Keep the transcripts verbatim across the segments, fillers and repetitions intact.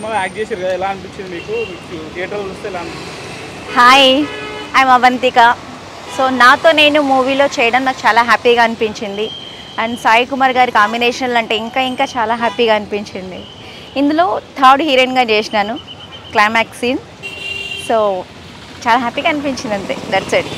Hi, I'm Avantika. So నాతో నేను మూవీలో చేయడం నాకు చాలా హ్యాపీగా అనిపించింది. అండ్ సాయి కుమార్ గారి కాంబినేషన్లు అంటే ఇంకా ఇంకా చాలా హ్యాపీగా అనిపించింది. ఇందులో థర్డ్ హీరోయిన్గా చేసినాను, క్లైమాక్స్ సీన్. సో చాలా హ్యాపీగా అనిపించింది, అంతే. That's it.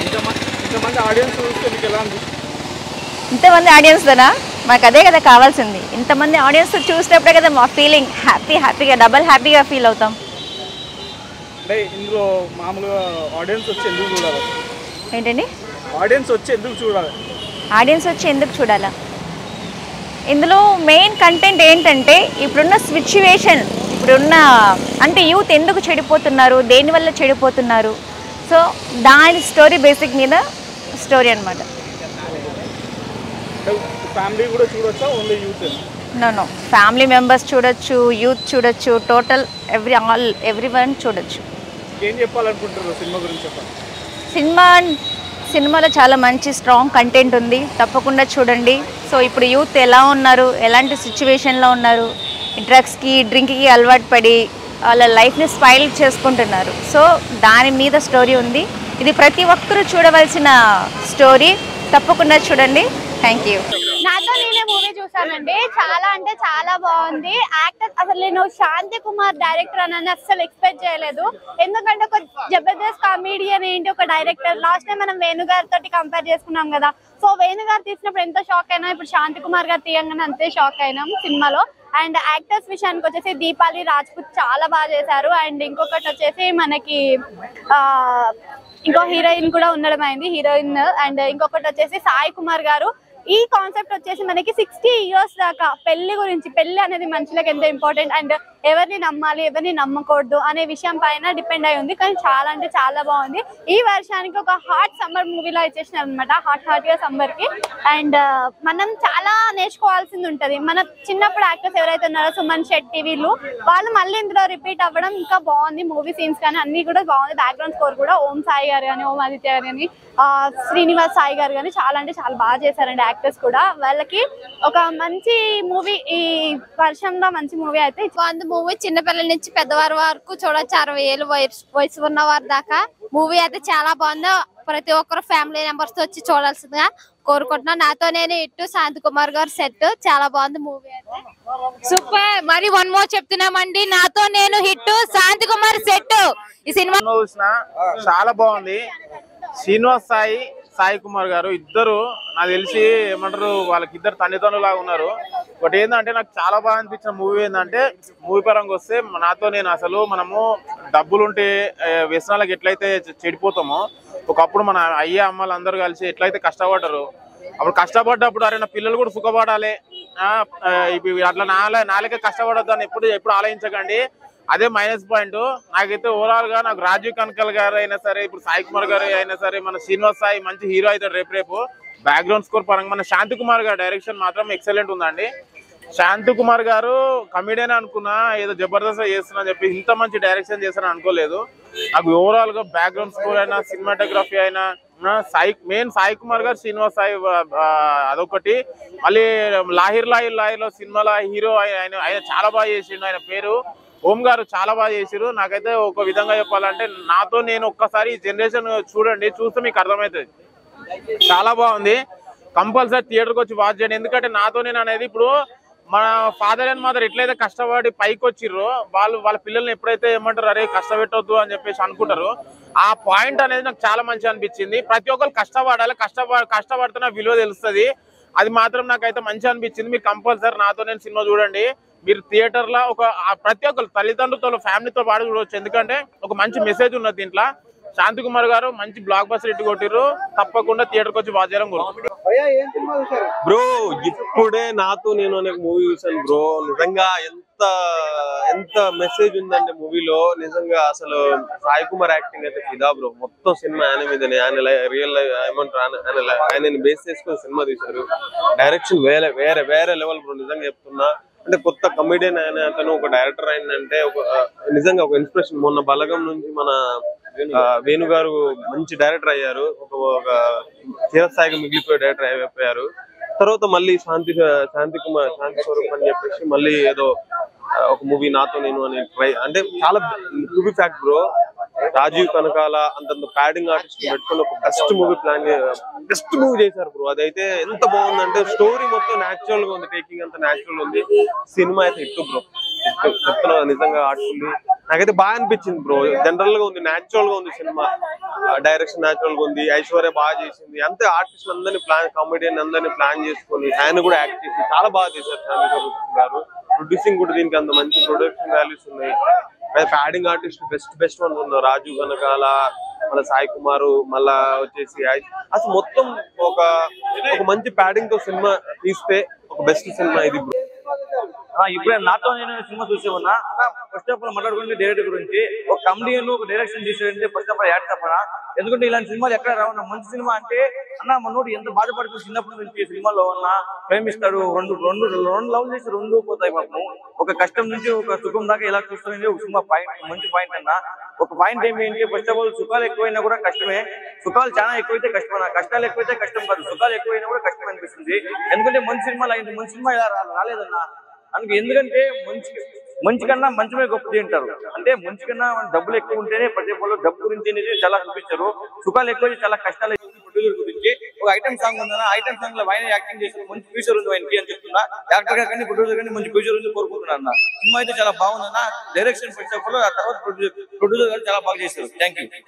ఇంతమంది ఆడియన్స్తోనా? మాకు అదే కదా కావాల్సింది. ఇంతమంది ఆడియన్స్ చూసినప్పుడే కదా మా ఫీలింగ్ హ్యాపీ హ్యాపీగా డబల్ హ్యాపీగా ఫీల్ అవుతాం. ఇందులో మామూలుగా ఆడియన్స్ వచ్చి ఎందుకు చూడాలి? ఏంటండి? ఆడియన్స్ వచ్చి ఎందుకు చూడాలి? ఆడియన్స్ వచ్చి ఎందుకు చూడాలా? ఇందులో మెయిన్ కంటెంట్ ఏంటంటే ఇప్పుడున్న సిచ్యువేషన్, ఇప్పుడున్న అంటే యూత్ ఎందుకు చెడిపోతున్నారు, దేనివల్ల చెడిపోతున్నారు, సో దాని స్టోరీ బేసిక్ మీద స్టోరీ అనమాట. ఫ్యామిలీ కూడా చూడొచ్చా, only youth? No no family members చూడొచ్చు, యూత్ చూడొచ్చు, total every all everyone చూడొచ్చు. ఏం చెప్పాలనుకుంటారు సినిమా గురించి? చెప్పండి. సినిమా సినిమాలో చాలా మంచి స్ట్రాంగ్ కంటెంట్ ఉంది, తప్పకుండా చూడండి. సో ఇప్పుడు యూత్ ఎలా ఉన్నారు, ఎలాంటి సిచ్యువేషన్లో ఉన్నారు, డ్రగ్స్కి డ్రింక్కి అలవాటు పడి వాళ్ళ లైఫ్ని స్పాయిల్ చేసుకుంటున్నారు. సో దాని మీద స్టోరీ ఉంది. ఇది ప్రతి ఒక్కరూ చూడవలసిన స్టోరీ, తప్పకుండా చూడండి. Thank you. Natho Nene movie చూసానండి. చాలా అంటే చాలా బాగుంది. యాక్టర్ అసలు నేను శాంతి కుమార్ డైరెక్టర్ అని అస్సలు ఎక్స్పెక్ట్ చేయలేదు. ఎందుకంటే ఒక జబర్దస్త్ కామెడియన్ ఏంటి ఒక డైరెక్టర్. లాస్ట్ టైం మనం వేణుగారి తోటి కంపేర్ చేసుకున్నాం కదా. సో వేణుగారు తీసినప్పుడు ఎంత షాక్ అయినా, ఇప్పుడు శాంతి కుమార్ గారు తీయంగానే అంతే షాక్ అయినాం సినిమాలో. అండ్ యాక్టర్స్ విషయానికి వచ్చేసి దీపాలి రాజ్పుత్ చాలా బాగా చేశారు. అండ్ ఇంకొకటి వచ్చేసి మనకి ఆ ఇంకో హీరోయిన్ కూడా ఉండడం అయింది, హీరోయిన్. అండ్ ఇంకొకటి వచ్చేసి సాయి కుమార్ గారు. ఈ కాన్సెప్ట్ వచ్చేసి మనకి సిక్స్టీ ఇయర్స్ దాకా పెళ్లి గురించి, పెళ్లి అనేది మనుషులకు ఎంత ఇంపార్టెంట్ అండ్ ఎవరిని నమ్మాలి ఎవరిని నమ్మకూడదు అనే విషయం పైన డిపెండ్ అయి ఉంది. కానీ చాలా అంటే చాలా బాగుంది. ఈ వర్షానికి ఒక హాట్ సమ్మర్ మూవీలా ఇచ్చేసినారు అనమాట, హాట్ హాట్ గా సమ్మర్ కి. అండ్ మనం చాలా నేర్చుకోవాల్సింది ఉంటది. మన చిన్నప్పుడు యాక్టర్స్ ఎవరైతే ఉన్నారో సుమన్ శెట్టి వీళ్ళు, వాళ్ళు మళ్ళీ ఇందులో రిపీట్ అవ్వడం ఇంకా బాగుంది. మూవీ సీన్స్ కానీ అన్ని కూడా బాగుంది. బ్యాక్గ్రౌండ్ స్కోర్ కూడా ఓం సాయి గారు కానీ, ఓం ఆదిత్య గారు కానీ, శ్రీనివాస్ సాయి గారు కానీ చాలా అంటే చాలా బాగా చేశారండి. యాక్టర్స్ కూడా వాళ్ళకి ఒక మంచి మూవీ, ఈ వర్షంలో మంచి మూవీ అయితే బాగుంది. మూవీ చిన్నపిల్లల నుంచి పెద్దవారి వరకు చూడొచ్చు, అరవై ఏళ్ళు వయసు వయసు ఉన్న వారి దాకా. మూవీ అయితే చాలా బాగుంది. ప్రతి ఒక్కరు ఫ్యామిలీ మెంబర్స్ తో వచ్చి చూడాల్సిందిగా కోరుకుంటున్నాను. నాతో నేను ఇట్టు శాంతి కుమార్ గారు సెట్ చాలా బాగుంది మూవీ అయితే. సూపర్. మరి వన్ మోర్ చెప్తున్నామండి, నాతో నేను హిట్, శాంతి కుమార్ సెట్. ఈ సినిమా చాలా బాగుంది. శ్రీనివాస్ సాయి, సాయి కుమార్ గారు ఇద్దరు నాకు తెలిసి ఏమంటారు, వాళ్ళకి ఇద్దరు తల్లిదండ్రులు లాగా ఉన్నారు. బట్ ఏంటంటే నాకు చాలా బాగా అనిపించిన మూవీ ఏంటంటే, మూవీ పరంగా వస్తే నాతో నేను అసలు మనము డబ్బులుంటే వ్యసనాలకు ఎట్లయితే చెడిపోతామో, ఒకప్పుడు మన అయ్య అమ్మలు అందరూ కలిసి ఎట్లయితే కష్టపడ్డారు, అప్పుడు కష్టపడ్డప్పుడు అరే నా పిల్లలు కూడా సుఖపడాలి, అట్లా నాలే నాలుగే కష్టపడద్దు అని ఎప్పుడు ఎప్పుడు ఆలోచించకండి. అదే మైనస్ పాయింట్. నాకైతే ఓవరాల్ గా నాకు రాజీవ్ కనకల్ గారు అయినా సరే, ఇప్పుడు సాయి కుమార్ గారు అయినా సరే, మన శ్రీనివాస్ సాయి మంచి హీరో అవుతాడు రేపు రేపు. బ్యాక్గ్రౌండ్ స్కోర్ పరంగా మన శాంతి కుమార్ గారు డైరెక్షన్ మాత్రం ఎక్సలెంట్ ఉందండి. శాంతి కుమార్ గారు కమెడియన్ అనుకున్నా, ఏదో జబర్దస్త్ చేస్తున్నా చెప్పి ఇంత మంచి డైరెక్షన్ చేస్తారని అనుకోలేదు. నాకు ఓవరాల్ గా బ్యాక్గ్రౌండ్ స్కోర్ అయినా, సినిమాటోగ్రఫీ అయినా, సాయి మెయిన్ సాయి కుమార్ గారు, శ్రీనివాస్ సాయి అదొకటి. మళ్ళీ లాహిర్ లాహిర్ లాహిర్ లో సినిమాలో హీరో ఆయన ఆయన చాలా బాగా చేసిండు. ఆయన పేరు ఓం గారు చాలా బాగా చేసారు. నాకైతే ఒక విధంగా చెప్పాలంటే, నాతో నేను ఒక్కసారి ఈ జనరేషన్ చూడండి, చూస్తే మీకు అర్థమవుతుంది. చాలా బాగుంది. కంపల్సరీ థియేటర్కి వచ్చి వాచ్ చేయండి. ఎందుకంటే నాతో నేను అనేది ఇప్పుడు మన ఫాదర్ అండ్ మదర్ ఎట్లయితే కష్టపడి పైకి వచ్చిర్రో, వాళ్ళు వాళ్ళ పిల్లల్ని ఎప్పుడైతే ఏమంటారు అరే కష్టపెట్టొద్దు అని చెప్పేసి అనుకుంటారు, ఆ పాయింట్ అనేది నాకు చాలా మంచిగా అనిపించింది. ప్రతి ఒక్కరు కష్టపడాలి, కష్టపడ కష్టపడుతున్న విలువ తెలుస్తుంది. అది మాత్రం నాకైతే మంచిగా అనిపించింది. మీరు కంపల్సరీ నాతో నేను సినిమా చూడండి. మీరు థియేటర్ లో ఒక ప్రతి ఒక్కరు తల్లిదండ్రులతో ఫ్యామిలీతో పాటు చూడవచ్చు. ఎందుకంటే ఒక మంచి మెసేజ్ ఉన్నది దీంట్లో. శాంతి కుమార్ గారు మంచి బ్లాక్ బస్టర్ ఇట్టు కొట్టిర్రు. తప్పకుండా థియేటర్కి వచ్చి వాచ్ చేయడం కోరుకుంటున్నాను. బ్రో ఇప్పుడే నాతో నేను అనే మూవీ చూసాను బ్రో. నిజంగా ఎంత ఎంత మెసేజ్ ఉందంటే మూవీలో. నిజంగా అసలు సాయి కుమార్ యాక్టింగ్ అయితే ఫిదా బ్రో. మొత్తం సినిమా ఆయన మీదనే, ఆయన రియల్ లైఫ్ ఏమంటారు ఆయన ఆయన బేస్ చేసుకుని సినిమా తీశారు. డైరెక్షన్ వేరే వేరే వేరే లెవెల్ బ్రో. నిజంగా చెప్తున్నా, అంటే కొత్త కమెడియన్ అయిన అతను ఒక డైరెక్టర్ అయిందంటే ఒక నిజంగా ఒక ఇన్స్పిరేషన్. మొన్న బలగం నుంచి మన వేణు గారు మంచి డైరెక్టర్ అయ్యారు, ఒక చిరస్థాయిగా మిగిలిపోయే డైరెక్టర్ అయిపోయారు. తర్వాత మళ్ళీ శాంతి శాంతి కుమార్ శాంతి స్వరూప్ అని చెప్పేసి మళ్ళీ ఏదో ఒక మూవీ నాతో నేను అనే ట్రై అంటే చాలా to be fact bro, Rajeev Kanakala అంతంత ప్యాడింగ్ ఆర్టిస్ట్ పెట్టుకుని ఒక best movie plan best movie చేశారు బ్రో. అదైతే ఎంత బాగుందంటే స్టోరీ మొత్తం న్యాచురల్ గా ఉంది, టేకింగ్ అంతా న్యాచురల్ ఉంది. సినిమా అయితే హిట్ బ్రో, చెప్తున్నా నిజంగా ఆర్ట్ఫుల్లీ నాకైతే బాగా అనిపించింది బ్రో. జనరల్ గా ఉంది, న్యాచురల్ గా ఉంది సినిమా, డైరెక్షన్ న్యాచురల్ గా ఉంది, ఐశ్వర్య బాగా చేసింది. అంతే ఆర్టిస్ట్ అందరినీ ప్లాన్, కామెడియన్ అందరినీ ప్లాన్ చేసుకుని ఆయన కూడా యాక్ట్ చేసి చాలా బాగా చేశారు శాంతి గారు. ప్రొడ్యూసింగ్ కూడా దీనికి అంత మంచి ప్రొడక్షన్ వాల్యూస్ ఉన్నాయి. Padding artist best best one ఉన్నారు, రాజీవ్ కనకాల, మళ్ళీ సాయి కుమార్, మళ్ళా వచ్చేసి అసలు మొత్తం ఒక ఒక మంచి ప్యాడింగ్ తో సినిమా తీస్తే ఒక బెస్ట్ సినిమా ఇది. ఇప్పుడే నాతో నేను సినిమా చూసే ఉన్నా. ఫస్ట్ ఆఫ్ ఆల్ మాట్లాడుకుంటే డైరెక్టర్ గురించి, ఒక కమెడియన్ ఒక డైరెక్షన్ చేసేది ఫస్ట్ ఆఫ్ ఆల్ యాడ్ చెప్పనా. ఎందుకంటే ఇలాంటి సినిమాలు ఎక్కడ రావన్నా. మంచి సినిమా అంటే అన్న మనోడు ఎంత బాధపడుతుంది చిన్నప్పటి నుంచి సినిమాలో ఉన్న ప్రేమిస్తాడు, రెండు రెండు రెండు లవ్ చేసి రెండు పోతాయి పాపం. ఒక కష్టం నుంచి ఒక సుఖం దాకా ఎలా చూస్తుంది ఒక సినిమా పాయింట్, మంచి పాయింట్ అన్న. ఒక పాయింట్ ఏమేంటి, ఫస్ట్ ఆఫ్ ఆల్ సుఖాలు ఎక్కువైనా కూడా కష్టమే, సుఖాలు చాలా ఎక్కువైతే కష్టమన్నా, కష్టాలు ఎక్కువైతే కష్టం కాదు, సుఖాలు ఎక్కువైనా కూడా కష్టం అనిపిస్తుంది. ఎందుకంటే మంచి సినిమాలు అయింది, మంచి సినిమా ఇలా రాలేదన్నా. అందుకే ఎందుకంటే మంచి మంచి కన్నా మంచిమే గొప్పది అంటారు. అంటే మంచి కన్నా డబ్బులు ఎక్కువ ఉంటేనే ప్రతి ఒక్కళ్ళు డబ్బు గురించి అనేది చాలా చూపించారు, సుఖాలు ఎక్కువ చాలా కష్టాలు ప్రొడ్యూసర్ గురించి. ఒక ఐటమ్ సాంగ్ ఉందన్న, ఐటమ్ సాంగ్ లో ఆయన యాక్టింగ్ చేసిన మంచి ఫ్యూచర్ ఉంది ఆయనకి అని చెప్తున్నా. యాక్టర్ గా కానీ ప్రొడ్యూసర్ కానీ మంచి ఫ్యూచర్ ఉంది కోరుకుంటున్నా అన్న. సినిమా అయితే చాలా బాగుందన్న, డైరెక్షన్ ఫస్ట్ ఆఫ్ ఆల్, ఆ తర్వాత ప్రొడ్యూసర్ గారు చాలా బాగా చేశారు. థ్యాంక్ యూ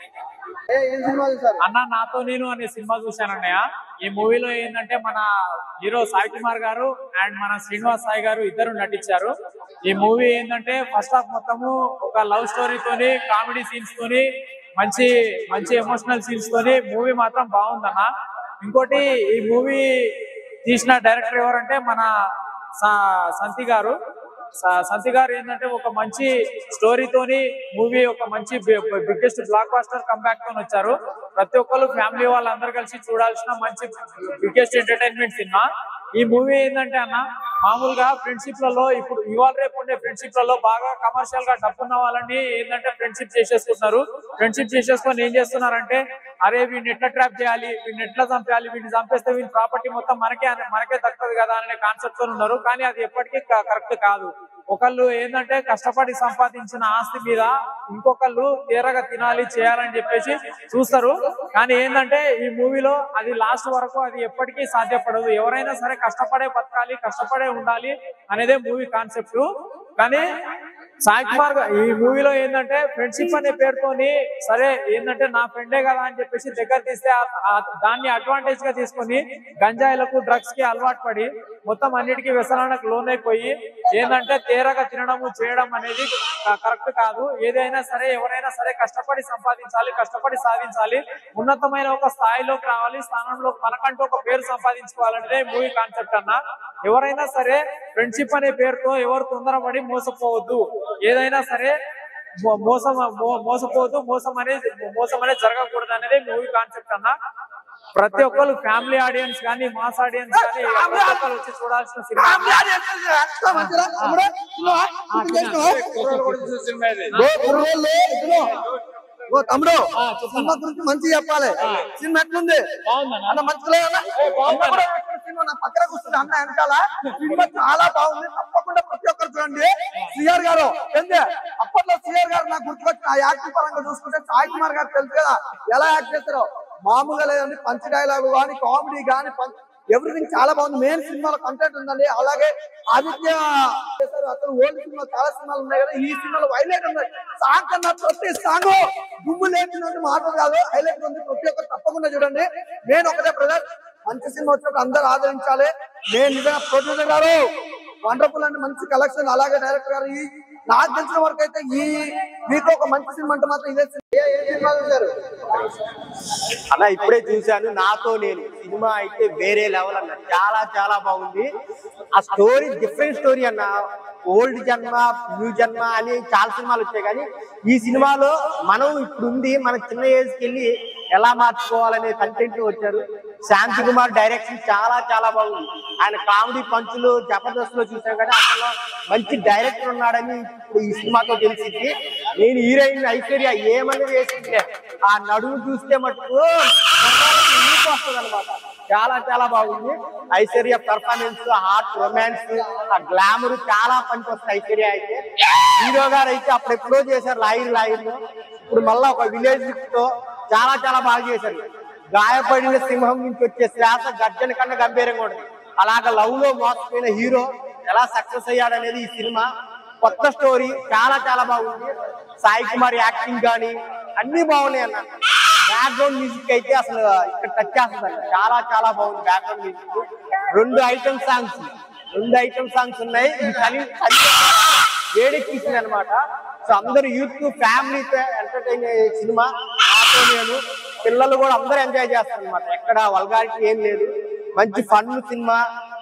అన్న. నాతో నేను అనే సినిమా చూశానన్నయ్య. ఈ మూవీలో ఏంటంటే మన హీరో సాయి కుమార్ గారు అండ్ మన శ్రీనివాస్ సాయి గారు ఇద్దరు నటించారు. ఈ మూవీ ఏంటంటే ఫస్ట్ హాఫ్ మొత్తము ఒక లవ్ స్టోరీతోని, కామెడీ సీన్స్ తోని, మంచి మంచి ఎమోషనల్ సీన్స్ తోని మూవీ మాత్రం బాగుందన్న. ఇంకోటి ఈ మూవీ తీసిన డైరెక్టర్ ఎవరంటే మన సంతి గారు. సంతి గారు ఏంటంటే ఒక మంచి స్టోరీతోని మూవీ, ఒక మంచి బిగ్గెస్ట్ బ్లాక్ బాస్టర్ కంబ్యాక్ తో వచ్చారు. ప్రతి ఒక్కరు ఫ్యామిలీ వాళ్ళందరూ కలిసి చూడాల్సిన మంచి బిగ్గెస్ట్ ఎంటర్టైన్మెంట్ సినిమా. ఈ మూవీ ఏంటంటే అన్న, మామూలుగా ఫ్రెండ్షిప్ లలో ఇప్పుడు ఇవాళ రేపు ఉండే ఫ్రెండ్షిప్ లలో బాగా కమర్షియల్ గా డబ్బున్న వాళ్ళని ఏంటంటే ఫ్రెండ్షిప్ చేసేసుకుంటున్నారు. ఫ్రెండ్షిప్ చేసేసుకొని ఏం చేస్తున్నారంటే, అరే వీడిని ఎట్లా ట్రాప్ చేయాలి, వీడిని ఎట్లా చంపేయాలి, వీడిని చంపేస్తే వీడి ప్రాపర్టీ మొత్తం మనకే మనకే దక్కుతుంది కదా అనే కాన్సెప్ట్ తో ఉన్నారు. కానీ అది ఎప్పటికీ కరెక్ట్ కాదు. ఒకళ్ళు ఏంటంటే కష్టపడి సంపాదించిన ఆస్తి మీద ఇంకొకళ్ళు తీరగా తినాలి, చేయాలని చెప్పేసి చూస్తారు. కానీ ఏంటంటే ఈ మూవీలో అది లాస్ట్ వరకు అది ఎప్పటికీ సాధ్యపడదు. ఎవరైనా సరే కష్టపడే బతకాలి, కష్టపడే ఉండాలి అనేదే మూవీ కాన్సెప్ట్. కానీ సాయి కుమార్ ఈ మూవీలో ఏంటంటే ఫ్రెండ్షిప్ అనే పేరుతోని సరే ఏంటంటే నా ఫ్రెండే కదా అని చెప్పేసి దగ్గర తీస్తే దాన్ని అడ్వాంటేజ్ గా తీసుకొని గంజాయిలకు, డ్రగ్స్ కి అలవాటు పడి మొత్తం అన్నిటికీ వ్యసనాలకు లోనైపోయి ఏంటంటే తేరగా తినడము చేయడం అనేది కరెక్ట్ కాదు. ఏదైనా సరే ఎవరైనా సరే కష్టపడి సంపాదించాలి, కష్టపడి సాధించాలి, ఉన్నతమైన ఒక స్థాయిలోకి రావాలి, స్థానంలో మనకంటూ ఒక పేరు సంపాదించుకోవాలనేదే మూవీ కాన్సెప్ట్ అన్న. ఎవరైనా సరే ఫ్రెండ్షిప్ అనే పేరుతో ఎవరు తొందరపడి మోసపోవద్దు. ఏదైనా సరే మోసం మోసపోవద్దు, మోసం అనేది మోసం అనేది జరగకూడదు అనేది మూవీ కాన్సెప్ట్ అన్న. ప్రతి ఒక్కరు ఫ్యామిలీ ఆడియన్స్ కానీ, మాస్ ఆడియన్స్ కానీ ప్రతి ఒక్కరు వచ్చి చూడాల్సిన సినిమా. తమ్ముడు సినిమా గురించి మంచి చెప్పాలి. సినిమా ఎట్లుంది అన్న? మంచిగా సినిమా నా పక్కన కూర్చుంది అన్న వెనకాల. సినిమా చాలా బాగుంది, తప్పకుండా ప్రతి ఒక్కరు చూడండి. సిఆర్ గారు ఏంది అప్పట్లో సిఆర్ గారు నాకు గుర్తుకొచ్చిన యాక్టింగ్ పరంగా చూసుకుంటే సాయి కుమార్ గారు తెలుసు కదా ఎలా యాక్ట్ చేస్తారో. మామూలుగా లేదండి, పంచ్ డైలాగ్ కానీ, కామెడీ కానీ, ఎవ్రీథింగ్ చాలా బాగుంది. మెయిన్ సినిమాలో కంటెంట్ ఉందండి. అలాగే ఆదిత్య అతను ఓల్డ్ సినిమా చాలా సినిమాలు ఉన్నాయి కదా, ఈ సినిమాలో హైలైట్ ఉంది. సాంగ్ కన్నా ప్రతి సాంగ్ గుమ్ము లేచినట్టు మాటలు కాదు, హైలైట్ ఉంది. ప్రతి ఒక్కరు తప్పకుండా చూడండి. నేను ఒకటే బ్రదర్, మంచి సినిమా వచ్చినప్పుడు అందరూ ఆదరించాలి. నేను నిజంగా ప్రొడ్యూసర్ గారు వండర్ఫుల్ అండి, మంచి కలెక్షన్. అలాగే డైరెక్టర్ గారు ఈ నాకు తెలిసిన వరకు అయితే ఈ మీకు ఒక మంచి సినిమా అంటే మాత్రం ఇదే సినిమా చూసారు అన్న. ఇప్పుడే చూశాను నాతో నేను. సినిమా అయితే వేరే లెవెల్ అన్న, చాలా చాలా బాగుంది. ఆ స్టోరీ డిఫరెంట్ స్టోరీ అన్న. ఓల్డ్ జన్మ, న్యూ జన్మ అని చాలా సినిమాలు వచ్చాయి, కానీ ఈ సినిమాలో మనం ఇప్పుడు ఉంది, మన చిన్న ఏజ్కి వెళ్ళి ఎలా మార్చుకోవాలనే కంటెంట్ వచ్చారు. శాంతి కుమార్ డైరెక్షన్ చాలా చాలా బాగుంది. ఆయన కామెడీ పంచులు జబర్దస్త్ లో చూసాం కదా, అసలు మంచి డైరెక్టర్ ఉన్నాడని ఇప్పుడు ఈ సినిమాతో తెలిసింది. నేను హీరోయిన్ ఐశ్వర్య ఏమని వేసింది, ఆ నడుము చూస్తే మటుకు వస్తుంది అనమాట. చాలా చాలా బాగుంది. ఐశ్వర్య పర్ఫార్మెన్స్, హార్ట్ రొమాన్స్, ఆ గ్లామర్ చాలా పనికొస్తుంది. ఐశ్వర్య అయితే హీరో గారు అయితే అప్పుడు ఎప్పుడో చేశారు లాయిర్ లాయిర్ లో, ఇప్పుడు మళ్ళీ ఒక విలేజ్ తో చాలా చాలా బాగా చేశారు. గాయపడిన సింహం నుంచి వచ్చే శ్వాస గర్జన కన్నా గంభీరంగా ఉంటుంది. అలాగ లవ్ లో మోసపోయిన హీరో ఎలా సక్సెస్ అయ్యాడనేది ఈ సినిమా. కొత్త స్టోరీ, చాలా చాలా బాగుంది. సాయి కుమార్ యాక్టింగ్ కానీ అన్ని బాగున్నాయి అన్న. బ్యాక్గ్రౌండ్ మ్యూజిక్ అయితే అసలు ఇక్కడ టచ్ చేస్తుంది. చాలా చాలా బాగుంది బ్యాక్గ్రౌండ్ మ్యూజిక్. రెండు ఐటమ్ సాంగ్స్ రెండు ఐటమ్ సాంగ్స్ ఉన్నాయి. ఇది కలి వేడెక్కిస్తుంది అనమాట. సో అందరు యూత్ ఫ్యామిలీతో ఎంటర్టైన్ అయ్యే సినిమా నాతో నేను. పిల్లలు కూడా అందరూ ఎంజాయ్ చేస్తారు అనమాట. ఎక్కడ వల్గారిటీ ఏం లేదు, మంచి ఫన్ సినిమా.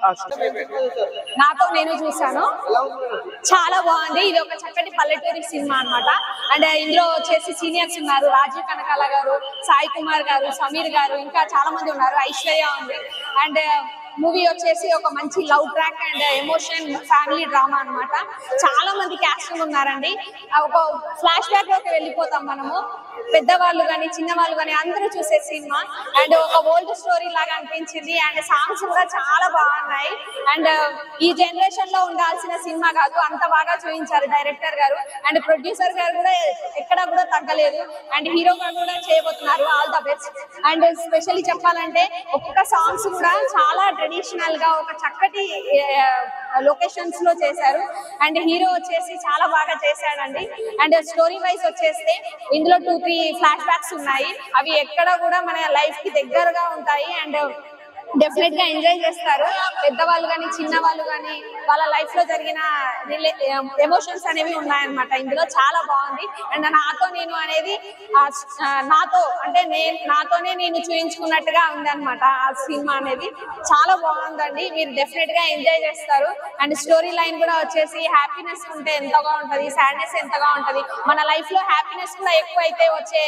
నాతో నేను చూసాను, చాలా బాగుంది. ఇది ఒక చక్కటి పల్లెటూరి సినిమా అన్నమాట. అండ్ ఇందులో వచ్చేసి సీనియర్స్ ఉన్నారు, రాజీవ్ కనకాల గారు, సాయి కుమార్ గారు, సమీర్ గారు, ఇంకా చాలా మంది ఉన్నారు. ఐశ్వర్య ఉంది. అండ్ మూవీ వచ్చేసి ఒక మంచి love track and emotion family drama అన్నమాట. చాలా మంది క్యాస్టింగ్ ఉన్నారండి. ఒక ఫ్లాష్ బ్యాక్ లోకి వెళ్ళిపోతాం మనము. పెద్దవాళ్ళు కానీ చిన్నవాళ్ళు కానీ అందరూ చూసే సినిమా. అండ్ ఒక ఓల్డ్ స్టోరీ లాగా అనిపించింది. అండ్ సాంగ్స్ కూడా చాలా బాగున్నాయి. అండ్ ఈ జనరేషన్ లో ఉండాల్సిన సినిమా కాదు, అంత బాగా చూపించారు డైరెక్టర్ గారు. అండ్ ప్రొడ్యూసర్ గారు కూడా ఎక్కడ కూడా తగ్గలేదు. అండ్ హీరో గారు కూడా చేయబోతున్నారు. All the best. And specially చెప్పాలంటే ఒక్కొక్క సాంగ్స్ కూడా చాలా ట్రెడిషనల్ గా ఒక చక్కటి లొకేషన్స్ లో చేశారు. అండ్ హీరో వచ్చేసి చాలా బాగా చేశాడండి. అండ్ స్టోరీ వైజ్ వచ్చేస్తే ఇందులో టూ త్రీ ఫ్లాష్ బ్యాక్స్ ఉన్నాయి. అవి ఎక్కడ కూడా మన లైఫ్ కి దగ్గరగా ఉంటాయి. అండ్ డెఫినెట్ గా ఎంజాయ్ చేస్తారు. పెద్దవాళ్ళు కానీ చిన్న వాళ్ళు కానీ వాళ్ళ లైఫ్ లో జరిగిన ఎమోషన్స్ అనేవి ఉన్నాయన్నమాట. ఇందులో చాలా బాగుంది. అండ్ నాతో నేను అనేది నాతో అంటే నేను నాతోనే నేను చూయించుకున్నట్టుగా ఉంది అనమాట ఆ సినిమా అనేది. చాలా బాగుందండి, మీరు డెఫినెట్ గా ఎంజాయ్ చేస్తారు. అండ్ స్టోరీ లైన్ కూడా వచ్చేసి హ్యాపీనెస్ ఉంటే ఎంతగా ఉంటది, సాడ్నెస్ ఎంతగా ఉంటది, మన లైఫ్ లో హ్యాపీనెస్ కూడా ఎక్కువ అయితే వచ్చే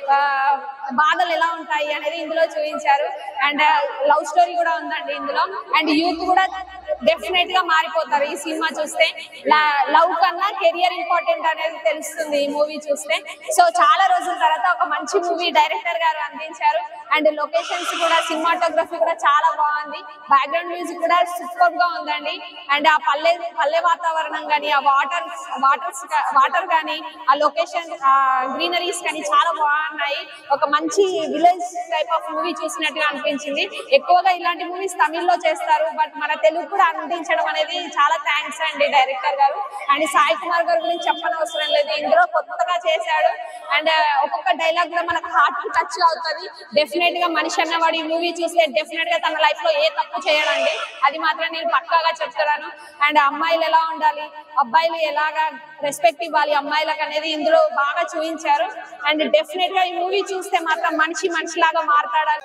బాధలు ఎలా ఉంటాయి అనేది ఇందులో చూపించారు. అండ్ లవ్ స్టోరీ కూడా ఉందండి ఇందులో. అండ్ యూత్ కూడా డెఫినెట్ గా మారిపోతారు ఈ సినిమా చూస్తే. లవ్ కన్నా కెరియర్ ఇంపార్టెంట్ అనేది తెలుస్తుంది ఈ మూవీ చూస్తే. సో చాలా రోజుల తర్వాత ఒక మంచి మూవీ డైరెక్టర్ గారు అందించారు. అండ్ లొకేషన్స్ కూడా, సినిమాటోగ్రఫీ కూడా చాలా బాగుంది. బ్యాక్గ్రౌండ్ మ్యూజిక్ కూడా సూపర్ గా ఉందండి. అండ్ ఆ పల్లె పల్లె వాతావరణం కానీ, ఆ వాటర్ వాటర్స్ వాటర్ కానీ, ఆ లొకేషన్, ఆ గ్రీనరీస్ కానీ చాలా బాగున్నాయి. ఒక మంచి విలేజ్ టైప్ ఆఫ్ మూవీ చూసినట్టుగా అనిపించింది. ఎక్కువగా ఇలాంటి మూవీస్ తమిళ్లో చేస్తారు, బట్ మన తెలుగు కూడా అందించడం అనేది చాలా థ్యాంక్స్ అండి డైరెక్టర్ గారు. అండ్ సాయి కుమార్ గారి గురించి చెప్పనవసరం లేదు, ఇందులో కొత్తగా చేశాడు. అండ్ ఒక్కొక్క డైలాగ్ కూడా మనకు హార్ట్ కి టచ్ అవుతుంది. డెఫినెట్ గా మనిషి అన్నవాడు ఈ మూవీ చూస్తే డెఫినెట్ గా తన లైఫ్ లో ఏ తప్పు చేయడండి, అది మాత్రం నేను పక్కాగా చెప్తున్నాను. అండ్ అమ్మాయిలు ఎలా ఉండాలి, అబ్బాయిలు ఎలాగా రెస్పెక్ట్ ఇవ్వాలి అమ్మాయిలకు అనేది ఇందులో బాగా చూపించారు. అండ్ డెఫినెట్ గా ఈ మూవీ చూస్తే మాత్రం మనిషి మనిషిలాగా మాట్లాడాలి.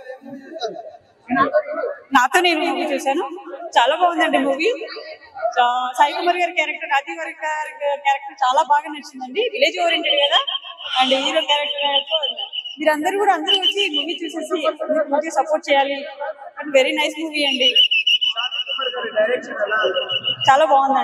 నాతో నేను మూవీ చూసాను, చాలా బాగుందండి మూవీ. సాయి కుమార్ గారి క్యారెక్టర్, రాజీవ్ గారి క్యారెక్టర్ చాలా బాగా నచ్చిందండి. విలేజ్ ఓరియంటెడ్ కదా. అండ్ హీరో క్యారెక్టర్ మీరందరూ కూడా అందరూ వచ్చి మూవీ చూసేసి మూవీ సపోర్ట్ చేయాలి. అండ్ వెరీ నైస్ మూవీ అండి, చాలా బాగుందండి.